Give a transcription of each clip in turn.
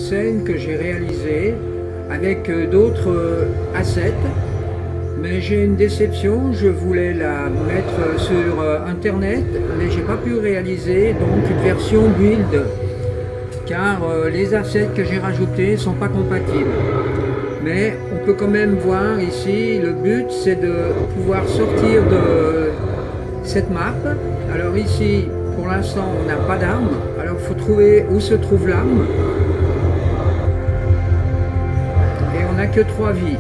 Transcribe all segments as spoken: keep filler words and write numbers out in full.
scène que j'ai réalisée avec d'autres assets, mais j'ai une déception. Je voulais la mettre sur internet, mais j'ai pas pu réaliser donc une version build, car les assets que j'ai rajoutés sont pas compatibles. Mais on peut quand même voir ici, le but c'est de pouvoir sortir de cette map. Alors ici, pour l'instant, on n'a pas d'arme, alors il faut trouver où se trouve l'arme. Et on n'a que trois vies.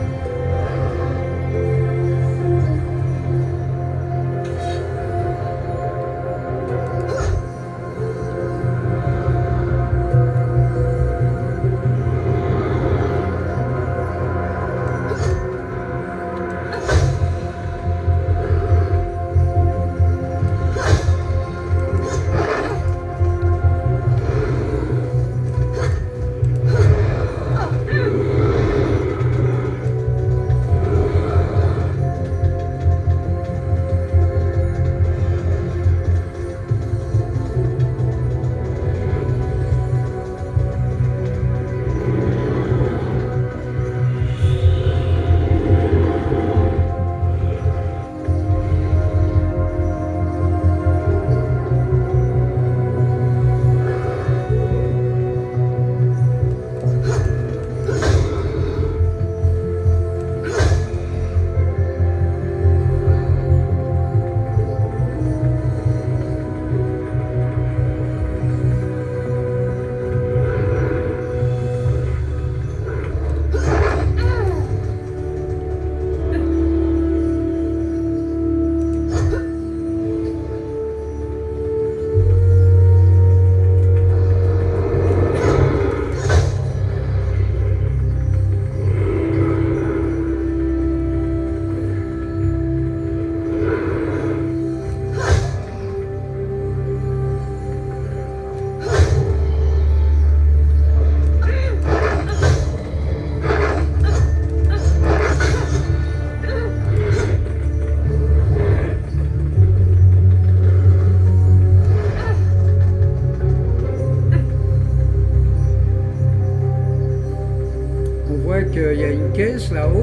Il y a une caisse là-haut.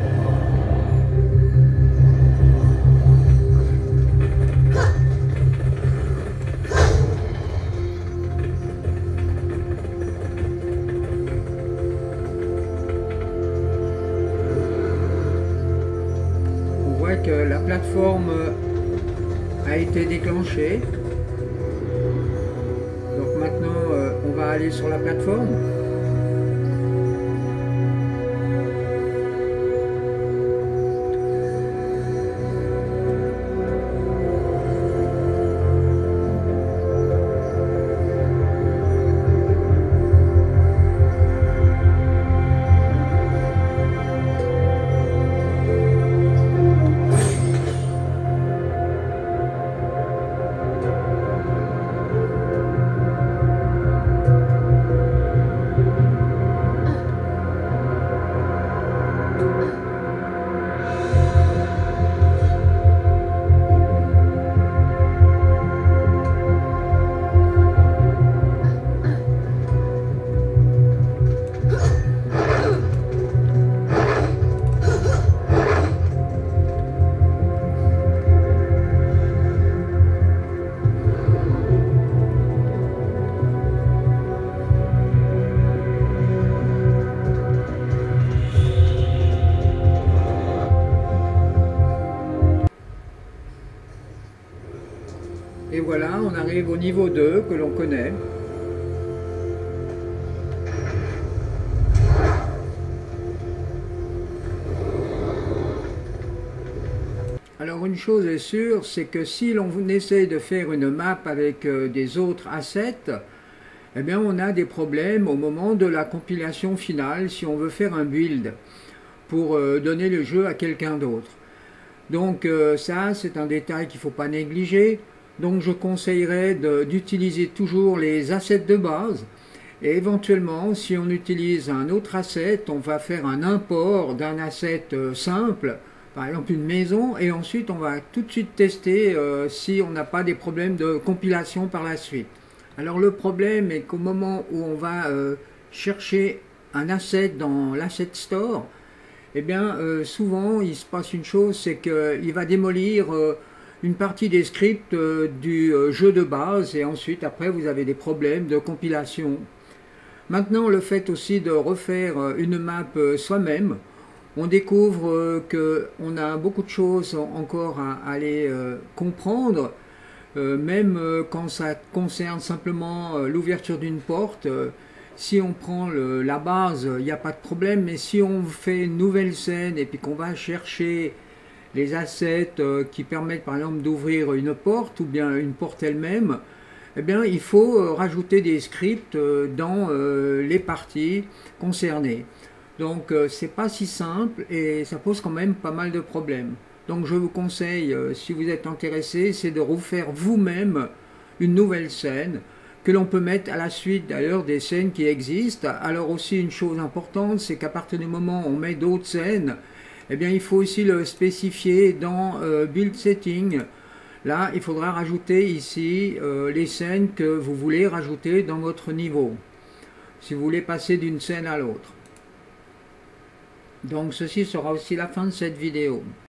On voit que la plateforme a été déclenchée. Donc maintenant, on va aller sur la plateforme. Et voilà, on arrive au niveau deux que l'on connaît. Alors une chose est sûre, c'est que si l'on essaie de faire une map avec des autres assets, eh bien on a des problèmes au moment de la compilation finale si on veut faire un build pour donner le jeu à quelqu'un d'autre. Donc ça, c'est un détail qu'il ne faut pas négliger. Donc je conseillerais d'utiliser toujours les assets de base et éventuellement si on utilise un autre asset, on va faire un import d'un asset simple, par exemple une maison, et ensuite on va tout de suite tester euh, si on n'a pas des problèmes de compilation par la suite. Alors le problème est qu'au moment où on va euh, chercher un asset dans l'asset store, eh bien euh, souvent il se passe une chose, c'est qu'il va démolir euh, une partie des scripts euh, du euh, jeu de base, et ensuite après vous avez des problèmes de compilation. Maintenant, le fait aussi de refaire euh, une map euh, soi-même, on découvre euh, qu'on a beaucoup de choses encore à aller euh, comprendre. Euh, même euh, quand ça concerne simplement euh, l'ouverture d'une porte, euh, si on prend le, la base, il n'y a pas de problème, mais si on fait une nouvelle scène et puis qu'on va chercher les assets euh, qui permettent par exemple d'ouvrir une porte ou bien une porte elle-même, eh bien il faut euh, rajouter des scripts euh, dans euh, les parties concernées. Donc euh, c'est pas si simple et ça pose quand même pas mal de problèmes. Donc je vous conseille, euh, si vous êtes intéressé, c'est de refaire vous-même une nouvelle scène que l'on peut mettre à la suite d'ailleurs des scènes qui existent. Alors aussi une chose importante, c'est qu'à partir du moment où on met d'autres scènes, eh bien il faut aussi le spécifier dans euh, Build Setting. Là, il faudra rajouter ici euh, les scènes que vous voulez rajouter dans votre niveau, si vous voulez passer d'une scène à l'autre. Donc ceci sera aussi la fin de cette vidéo.